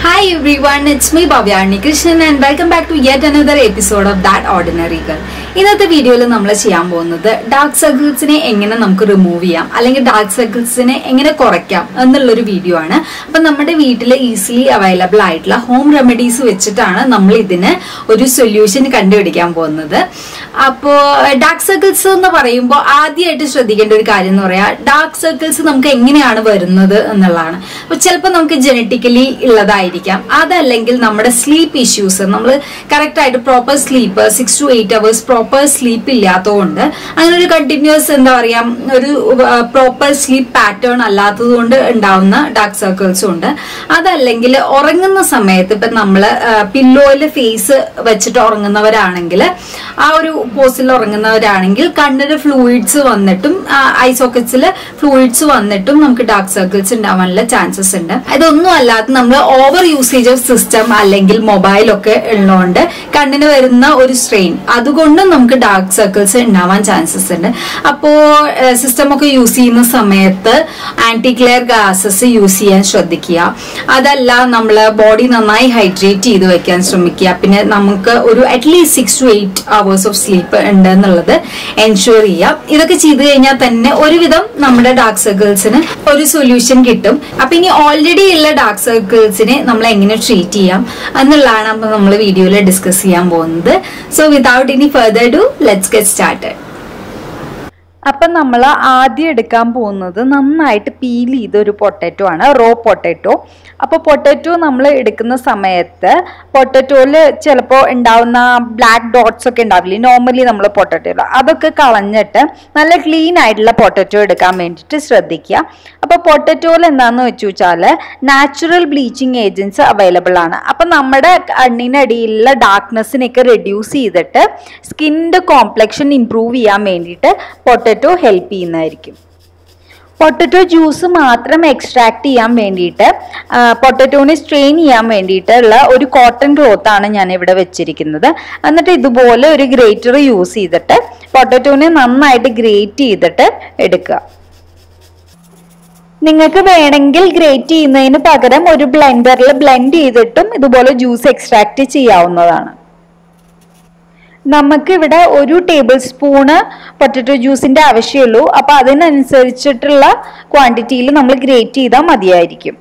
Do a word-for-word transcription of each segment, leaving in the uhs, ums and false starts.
Hi everyone, it's me Bhavyani Krishnan and welcome back to yet another episode of That Ordinary Girl. ഇന്നത്തെ വീഡിയോയിൽ നമ്മൾ ചെയ്യാൻ പോകുന്നത് dark സർക്കിൾസിനെ എങ്ങനെ നമുക്ക് റിമൂവ് ചെയ്യാം അല്ലെങ്കിൽ ഡാർക്ക് സർക്കിൾസിനെ എങ്ങനെ കുറയ്ക്കാം എന്നുള്ളൊരു വീഡിയോ ആണ്. അപ്പം നമ്മുടെ വീട്ടിൽ ഈസിലി അവൈലബിൾ ആയിട്ടുള്ള ഹോം റെമഡീസ് വെച്ചിട്ടാണ് നമ്മൾ ഇതിന് ഒരു സൊല്യൂഷൻ കണ്ടുപിടിക്കാൻ പോകുന്നത്. അപ്പോൾ ഡാർക്ക് സർക്കിൾസ് എന്ന് പറയുമ്പോൾ ആദ്യമായിട്ട് ശ്രദ്ധിക്കേണ്ട ഒരു കാര്യം എന്ന് പറയാം, ഡാർക്ക് സർക്കിൾസ് നമുക്ക് എങ്ങനെയാണ് വരുന്നത് എന്നുള്ളതാണ്. അപ്പോൾ ചിലപ്പോൾ നമുക്ക് ജനറ്റിക്കലി ഉള്ളതായിരിക്കാം, അതല്ലെങ്കിൽ നമ്മുടെ സ്ലീപ്പ് ഇഷ്യൂസ്, നമ്മൾ കറക്റ്റ് ആയിട്ട് proper sleep six to eight hours proper sleep ഇല്ലാത്തതുകൊണ്ട്, അങ്ങനെ ഒരു കണ്ടിന്യൂസ് എന്താ പറയാ ഒരു പ്രോപ്പർ സ്ലീപ്പ് പാറ്റേൺ അല്ലാത്തത് കൊണ്ട് ഉണ്ടാവുന്ന ഡാർക്ക് സർക്കിൾസും ഉണ്ട്. അതല്ലെങ്കിൽ ഉറങ്ങുന്ന സമയത്ത് ഇപ്പൊ നമ്മള് പില്ലോയില് ഫേസ് വെച്ചിട്ട് ഉറങ്ങുന്നവരാണെങ്കിൽ, ആ ഒരു പോസിൽ ഉറങ്ങുന്നവരാണെങ്കിൽ കണ്ണിന് ഫ്ലൂയിഡ്സ് വന്നിട്ടും ഐ സോക്കറ്റ്സിൽ ഫ്ലൂയിഡ്സ് വന്നിട്ടും നമുക്ക് ഡാർക്ക് സർക്കിൾസ് ഉണ്ടാവാനുള്ള ചാൻസസ് ഉണ്ട്. ഇതൊന്നും അല്ലാതെ നമ്മൾ ഓവർ യൂസേജ് ഓഫ് സിസ്റ്റം അല്ലെങ്കിൽ മൊബൈലൊക്കെ ഉള്ളതുകൊണ്ട് കണ്ണിന് വരുന്ന ഒരു സ്ട്രെയിൻ, അതുകൊണ്ടും നമുക്ക് ഡാർക്ക് സർക്കിൾസ് ഉണ്ടാവാൻ ചാൻസസ് ഉണ്ട്. അപ്പോ സിസ്റ്റം ഒക്കെ യൂസ് ചെയ്യുന്ന സമയത്ത് ആന്റി ക്ലെയർ ഗ്ലാസസ് യൂസ് ചെയ്യാൻ ശ്രദ്ധിക്കുക. അതല്ല നമ്മൾ ബോഡി നന്നായി ഹൈഡ്രേറ്റ് ചെയ്ത് വെക്കാൻ ശ്രമിക്കുക. പിന്നെ നമുക്ക് ഒരു at least six to eight hours of sleep ഉണ്ട് എന്നുള്ളത് എൻഷുർ ചെയ്യാം. ഇതൊക്കെ ചെയ്ത് കഴിഞ്ഞാൽ തന്നെ ഒരുവിധം നമ്മുടെ ഡാർക്ക് സർക്കിൾസിന് ഒരു സൊല്യൂഷൻ കിട്ടും. അപ്പൊ ഇനി ഓൾറെഡി ഉള്ള ഡാർക്ക് സർക്കിൾസിനെ നമ്മൾ എങ്ങനെ ട്രീറ്റ് ചെയ്യാം എന്നുള്ളതാണ് അപ്പൊ നമ്മൾ വീഡിയോയിൽ ഡിസ്കസ് ചെയ്യാൻ പോകുന്നത്. So without any further do let's get started. അപ്പം നമ്മൾ ആദ്യം എടുക്കാൻ പോകുന്നത് നന്നായിട്ട് പീൽ ചെയ്ത ഒരു പൊട്ടാറ്റോ ആണ്, റോ പൊട്ടാറ്റോ. അപ്പോൾ പൊട്ടാറ്റോ നമ്മൾ എടുക്കുന്ന സമയത്ത് പൊട്ടാറ്റോയിൽ ചിലപ്പോൾ ഉണ്ടാവുന്ന ബ്ലാക്ക് ഡോട്ട്സ് ഒക്കെ ഉണ്ടാവില്ലേ നോർമലി നമ്മൾ പൊട്ടാറ്റോയിൽ, അതൊക്കെ കളഞ്ഞിട്ട് നല്ല ക്ലീൻ ആയിട്ടുള്ള പൊട്ടാറ്റോ എടുക്കാൻ വേണ്ടിയിട്ട് ശ്രദ്ധിക്കുക. അപ്പോൾ പൊട്ടാറ്റോയിൽ എന്താണെന്ന് വെച്ച് വെച്ചാൽ നാച്ചുറൽ ബ്ലീച്ചിങ് ഏജൻസ് അവൈലബിൾ ആണ്. അപ്പം നമ്മുടെ കണ്ണിനടിയിലുള്ള ഡാർക്ക്നെസ്സിനൊക്കെ റെഡ്യൂസ് ചെയ്തിട്ട് സ്കിന്നിൻ്റെ കോംപ്ലക്ഷൻ ഇംപ്രൂവ് ചെയ്യാൻ വേണ്ടിയിട്ട് പൊട്ടാറ്റോ ഹെൽപ്പ് ചെയ്യുന്നതായിരിക്കും. പൊട്ടറ്റോ ജ്യൂസ് മാത്രം എക്സ്ട്രാക്ട് ചെയ്യാൻ വേണ്ടിയിട്ട് പൊട്ടറ്റോനെ സ്ട്രെയിൻ ചെയ്യാൻ വേണ്ടിയിട്ടുള്ള ഒരു കോട്ടൺ ക്ലോത്ത് ആണ് ഞാൻ ഇവിടെ വെച്ചിരിക്കുന്നത്. എന്നിട്ട് ഇതുപോലെ ഒരു ഗ്രേറ്റർ യൂസ് ചെയ്തിട്ട് പൊട്ടറ്റോനെ നന്നായിട്ട് ഗ്രേറ്റ് ചെയ്തിട്ട് എടുക്കുക. നിങ്ങൾക്ക് വേണമെങ്കിൽ ഗ്രേറ്റ് ചെയ്യുന്നതിന് പകരം ഒരു ബ്ലെൻഡറിൽ ബ്ലെൻഡ് ചെയ്തിട്ടും ഇതുപോലെ ജ്യൂസ് എക്സ്ട്രാക്ട് ചെയ്യാവുന്നതാണ്. നമുക്ക് ഇവിടെ ഒരു ടേബിൾ സ്പൂണ് പൊട്ടറ്റോ ജ്യൂസിന്റെ ആവശ്യമുള്ളൂ. അപ്പൊ അതിനനുസരിച്ചിട്ടുള്ള ക്വാണ്ടിറ്റിയിൽ നമ്മൾ ഗ്രേറ്റ് ചെയ്താൽ മതിയായിരിക്കും.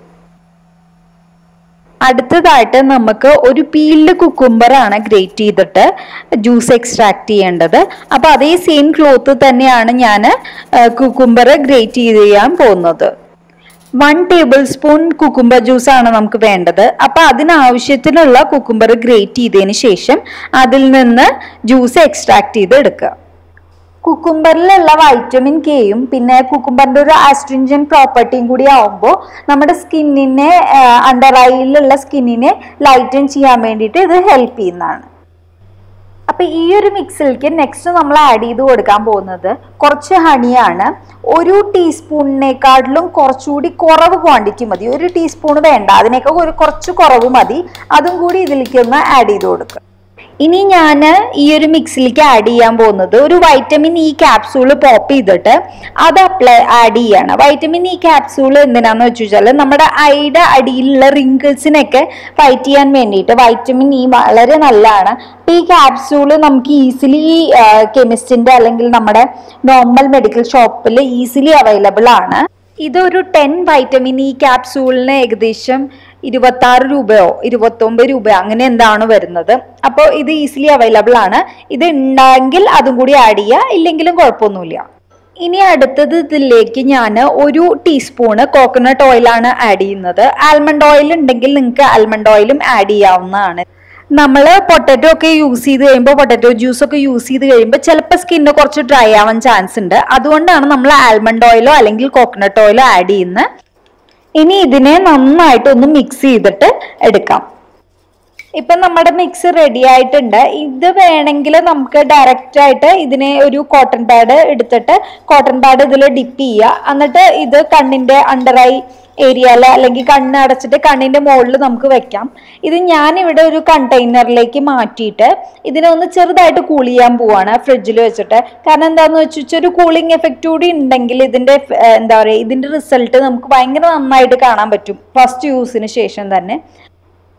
അടുത്തതായിട്ട് നമുക്ക് ഒരു പീൽഡ് കുക്കുംബർ ആണ് ഗ്രേറ്റ് ചെയ്തിട്ട് ജ്യൂസ് എക്സ്ട്രാക്ട് ചെയ്യേണ്ടത്. അപ്പൊ അതേ സെയിം ക്ലോത്ത് തന്നെയാണ് ഞാൻ കുക്കുംബർ ഗ്രേറ്റ് ചെയ്യാൻ പോകുന്നത്. One tablespoon cucumber juice ആണ് നമുക്ക് വേണ്ടത്. അപ്പൊ അതിനാവശ്യത്തിനുള്ള കുക്കുംബർ ഗ്രേറ്റ് ചെയ്തതിന് ശേഷം അതിൽ നിന്ന് ജ്യൂസ് എക്സ്ട്രാക്ട് ചെയ്ത് എടുക്കുക. കുക്കുംബറിലുള്ള വൈറ്റമിൻ കെയും പിന്നെ കുക്കുംബറിന്റെ ഒരു ആസ്ട്രിഞ്ചൻ പ്രോപ്പർട്ടിയും കൂടി ആവുമ്പോൾ നമ്മുടെ സ്കിന്നിനെ, അണ്ടർ ഐയിലുള്ള സ്കിന്നിനെ ലൈറ്റൻ ചെയ്യാൻ വേണ്ടിയിട്ട് ഇത് ഹെൽപ്പ് ചെയ്യുന്നതാണ്. അപ്പൊ ഈ ഒരു മിക്സിലേക്ക് നെക്സ്റ്റ് നമ്മൾ ആഡ് ചെയ്ത് കൊടുക്കാൻ പോകുന്നത് കുറച്ച് ഹണിയാണ്. ഒരു ടീസ്പൂണിനെക്കാട്ടിലും കുറച്ചുകൂടി കുറവ് ക്വാണ്ടിറ്റി മതി, ഒരു ടീസ്പൂൺ വേണ്ട, അതിനേക്കാൾ ഒരു കുറച്ച് കുറവ് മതി. അതും കൂടി ഇതിലേക്ക് ഒന്ന് ആഡ് ചെയ്ത് കൊടുക്കുക. ഇനി ഞാൻ ഈ ഒരു മിക്സിലേക്ക് ആഡ് ചെയ്യാൻ പോകുന്നത് ഒരു വൈറ്റമിൻ ഇ ക്യാപ്സൂള് പോപ്പ് ചെയ്തിട്ട് അത് അപ്ലൈ ആഡ് ചെയ്യാണ്. വൈറ്റമിൻ ഇ ക്യാപ്സൂൾ എന്തിനാന്ന് വെച്ച് വെച്ചാൽ നമ്മുടെ ഐയുടെ അടിയിലുള്ള റിങ്കിൾസിനൊക്കെ ഫൈറ്റ് ചെയ്യാൻ വേണ്ടിയിട്ട് വൈറ്റമിൻ ഇ വളരെ നല്ലതാണ്. ഈ ക്യാപ്സൂള് നമുക്ക് ഈസിലി കെമിസ്റ്റിന്റെ അല്ലെങ്കിൽ നമ്മുടെ നോർമൽ മെഡിക്കൽ ഷോപ്പിൽ ഈസിലി അവൈലബിൾ ആണ്. ഇതൊരു ടെൻ വൈറ്റമിൻ ഇ ക്യാപ്സൂളിന് ഏകദേശം ഇരുപത്തി ആറ് രൂപയോ ഇരുപത്തൊമ്പത് രൂപയോ അങ്ങനെ എന്താണ് വരുന്നത്. അപ്പോൾ ഇത് ഈസിലി അവൈലബിൾ ആണ്. ഇത് ഉണ്ടെങ്കിൽ അതും കൂടി ആഡ് ചെയ്യുക, ഇല്ലെങ്കിലും കുഴപ്പമൊന്നുമില്ല. ഇനി അടുത്തത് ഇതിലേക്ക് ഞാൻ ഒരു ടീസ്പൂണ് കോക്കനട്ട് ഓയിലാണ് ആഡ് ചെയ്യുന്നത്. ആൽമണ്ട് ഓയിൽ ഉണ്ടെങ്കിൽ നിങ്ങൾക്ക് ആൽമണ്ട് ഓയിലും ആഡ് ചെയ്യാവുന്നതാണ്. നമ്മൾ പൊട്ടറ്റോ ഒക്കെ യൂസ് ചെയ്ത് കഴിയുമ്പോൾ പൊട്ടറ്റോ ജ്യൂസ് ഒക്കെ യൂസ് ചെയ്ത് കഴിയുമ്പോൾ ചിലപ്പോൾ സ്കിന്ന് കുറച്ച് ഡ്രൈ ആവാൻ ചാൻസ് ഉണ്ട്. അതുകൊണ്ടാണ് നമ്മൾ ആൽമണ്ട് ഓയിലോ അല്ലെങ്കിൽ കോക്കനട്ട് ഓയിലോ ആഡ് ചെയ്യുന്നത്. ഇനി ഇതിനെ നന്നായിട്ട് ഒന്ന് മിക്സ് ചെയ്തിട്ട് എടുക്കാം. ഇപ്പം നമ്മുടെ മിക്സ് റെഡി ആയിട്ടുണ്ട്. ഇത് വേണമെങ്കിൽ നമുക്ക് ഡയറക്റ്റ് ആയിട്ട് ഇതിനെ ഒരു കോട്ടൺ പാഡ് എടുത്തിട്ട് കോട്ടൺ പാഡ് ഇതിൽ ഡിപ്പ് ചെയ്യുക. എന്നിട്ട് ഇത് കണ്ണിന്റെ അണ്ടർ ഐ ഏരിയയിൽ അല്ലെങ്കിൽ കണ്ണ് അടച്ചിട്ട് കണ്ണിന്റെ മുകളിൽ നമുക്ക് വെക്കാം. ഇത് ഞാനിവിടെ ഒരു കണ്ടെയ്നറിലേക്ക് മാറ്റിയിട്ട് ഇതിനെ ഒന്ന് ചെറുതായിട്ട് കൂൾ ചെയ്യാൻ പോവാണ് ഫ്രിഡ്ജിൽ വെച്ചിട്ട്. കാരണം എന്താന്ന് വെച്ചാൽ ഒരു കൂളിംഗ് എഫക്റ്റ് കൂടി ഉണ്ടെങ്കിൽ ഇതിന്റെ എന്താ പറയുക ഇതിന്റെ റിസൾട്ട് നമുക്ക് ഭയങ്കര നന്നായിട്ട് കാണാൻ പറ്റും ഫസ്റ്റ് യൂസിന് ശേഷം തന്നെ.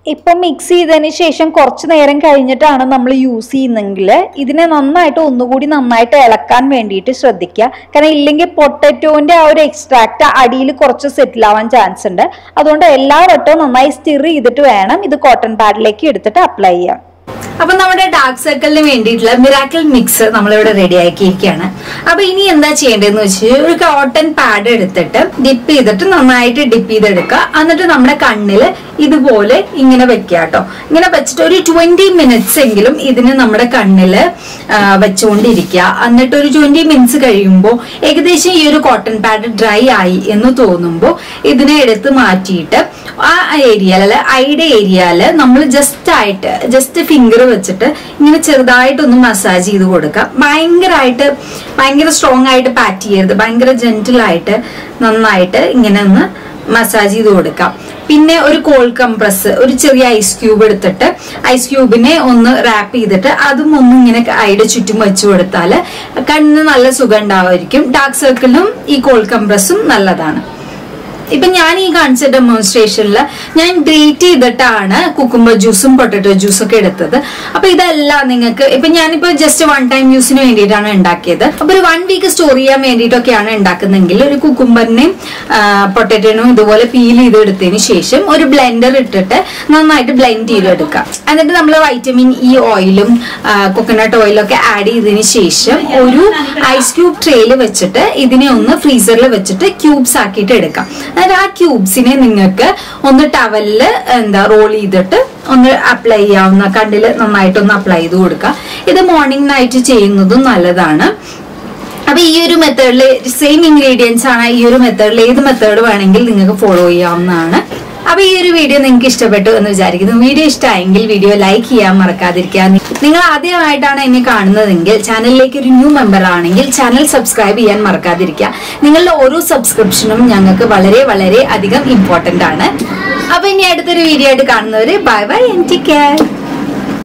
ഇപ്പം മിക്സ് ചെയ്തതിന് ശേഷം കുറച്ച് നേരം കഴിഞ്ഞിട്ടാണ് നമ്മൾ യൂസ് ചെയ്യുന്നതെങ്കിൽ ഇതിനെ നന്നായിട്ട് ഒന്നുകൂടി നന്നായിട്ട് ഇളക്കാൻ വേണ്ടിയിട്ട് ശ്രദ്ധിക്കുക. കാരണം ഇല്ലെങ്കിൽ പൊട്ടറ്റോന്റെ ആ ഒരു എക്സ്ട്രാക്ട് അടിയിൽ കുറച്ച് സെറ്റിൽ ആവാൻ ചാൻസ് ഉണ്ട്. അതുകൊണ്ട് എല്ലാ വട്ടവും നന്നായി സ്റ്റിർ ചെയ്തിട്ട് വേണം ഇത് കോട്ടൺ പാഡിലേക്ക് എടുത്തിട്ട് അപ്ലൈ ചെയ്യാം. അപ്പൊ നമ്മുടെ ഡാർക്ക് സർക്കിളിന് വേണ്ടിയിട്ടുള്ള മിറാക്കിൾ മിക്സ് നമ്മളിവിടെ റെഡി ആക്കിയിരിക്കുകയാണ്. അപ്പൊ ഇനി എന്താ ചെയ്യേണ്ടതെന്ന് വെച്ചാൽ ഒരു കോട്ടൺ പാഡ് എടുത്തിട്ട് ഡിപ്പ് ചെയ്തിട്ട് നന്നായിട്ട് ഡിപ്പ് ചെയ്തെടുക്കുക. എന്നിട്ട് നമ്മുടെ കണ്ണില് ഇതുപോലെ ഇങ്ങനെ വെക്കുക കേട്ടോ. ഇങ്ങനെ വെച്ചിട്ട് ഒരു ട്വന്റി മിനിറ്റ്സ് എങ്കിലും ഇതിന് നമ്മുടെ കണ്ണില് വെച്ചുകൊണ്ടിരിക്കുക. എന്നിട്ട് ഒരു ട്വന്റി മിനിറ്റ്സ് കഴിയുമ്പോൾ ഏകദേശം ഈ ഒരു കോട്ടൺ പാഡ് ഡ്രൈ ആയി എന്ന് തോന്നുമ്പോൾ ഇതിനെ എടുത്ത് മാറ്റിയിട്ട് ആ ഏരിയയില് അല്ലെ ഐയുടെ ഏരിയയില് നമ്മൾ ജസ്റ്റ് ആയിട്ട് ജസ്റ്റ് ഫിംഗർ വെച്ചിട്ട് ഇങ്ങനെ ചെറുതായിട്ടൊന്ന് മസാജ് ചെയ്ത് കൊടുക്കുക. ഭയങ്കരമായിട്ട് ഭയങ്കര സ്ട്രോങ് ആയിട്ട് പാറ്റ് ചെയ്യരുത്. ഭയങ്കര ജെന്റിൽ ആയിട്ട് നന്നായിട്ട് ഇങ്ങനെ ഒന്ന് മസാജ് ചെയ്ത് കൊടുക്കാം. പിന്നെ ഒരു കോൾഡ് കംപ്രസ്, ഒരു ചെറിയ ഐസ് ക്യൂബ് എടുത്തിട്ട് ഐസ് ക്യൂബിനെ ഒന്ന് റാപ്പ് ചെയ്തിട്ട് അതും ഒന്ന് ഇങ്ങനെ ഐയുടെ ചുറ്റും വെച്ചു കൊടുത്താൽ കണ്ണിന് നല്ല സുഖം ഉണ്ടാവുമായിരിക്കും. ഡാർക്ക് സർക്കിളിനും ഈ കോൾഡ് കംപ്രസും നല്ലതാണ്. ഇപ്പൊ ഞാൻ ഈ കാണിച്ച ഡെമോൺസ്ട്രേഷനിൽ ഞാൻ ഗ്രേറ്റ് ചെയ്തിട്ടാണ് കുക്കുംബർ ജ്യൂസും പൊട്ടറ്റോ ജ്യൂസും ഒക്കെ എടുത്തത്. അപ്പൊ ഇതെല്ലാം നിങ്ങൾക്ക് ഇപ്പൊ ഞാനിപ്പോ ജസ്റ്റ് വൺ ടൈം യൂസിന് വേണ്ടിയിട്ടാണ് ഉണ്ടാക്കിയത്. അപ്പൊ ഒരു വൺ വീക്ക് സ്റ്റോർ ചെയ്യാൻ വേണ്ടിയിട്ടൊക്കെയാണ് ഉണ്ടാക്കുന്നതെങ്കിൽ ഒരു കുക്കുംബറിനെയും പൊട്ടറ്റോനും ഇതുപോലെ പീൽ ചെയ്തെടുത്തതിന് ശേഷം ഒരു ബ്ലെൻഡർ ഇട്ടിട്ട് നന്നായിട്ട് ബ്ലെൻഡ് ചെയ്തെടുക്കാം. എന്നിട്ട് നമ്മൾ വൈറ്റമിൻ ഇ ഓയിലും കൊക്കനട്ട് ഓയിലും ഒക്കെ ആഡ് ചെയ്തതിന് ശേഷം ഒരു ഐസ് ക്യൂബ് ട്രേയിൽ വെച്ചിട്ട് ഇതിനെ ഒന്ന് ഫ്രീസറിൽ വെച്ചിട്ട് ക്യൂബ്സ് ആക്കിയിട്ട് എടുക്കാം. ആ ക്യൂബ്സിനെ നിങ്ങൾക്ക് ഒന്ന് ടവലില് എന്താ റോൾ ചെയ്തിട്ട് ഒന്ന് അപ്ലൈ ചെയ്യാവുന്ന കണ്ണില് നന്നായിട്ടൊന്ന് അപ്ലൈ ചെയ്ത് കൊടുക്കുക. ഇത് മോർണിംഗ് നൈറ്റ് ചെയ്യുന്നതും നല്ലതാണ്. അപ്പൊ ഈ ഒരു മെത്തേഡില് സെയിം ഇൻഗ്രീഡിയൻസ് ആണ്. ഈ ഒരു മെത്തേഡിൽ ഏത് മെത്തേഡ് വേണമെങ്കിൽ നിങ്ങൾക്ക് ഫോളോ ചെയ്യാവുന്നതാണ്. അപ്പൊ ഈ ഒരു വീഡിയോ നിങ്ങൾക്ക് ഇഷ്ടപ്പെട്ടു എന്ന് വിചാരിക്കുന്നു. വീഡിയോ ഇഷ്ടമായെങ്കിൽ വീഡിയോ ലൈക്ക് ചെയ്യാൻ മറക്കാതിരിക്കുക. നിങ്ങൾ ആദ്യമായിട്ടാണ് എന്നെ കാണുന്നതെങ്കിൽ ചാനലിലേക്ക് ഒരു ന്യൂ മെമ്പർ ആണെങ്കിൽ ചാനൽ സബ്സ്ക്രൈബ് ചെയ്യാൻ മറക്കാതിരിക്കുക. നിങ്ങളുടെ ഓരോ സബ്സ്ക്രിപ്ഷനും ഞങ്ങൾക്ക് വളരെ വളരെ അധികം ഇമ്പോർട്ടന്റ് ആണ്. അപ്പൊ ഇനി അടുത്തൊരു വീഡിയോ ആയിട്ട് കാണുന്നവര് bye bye and take care.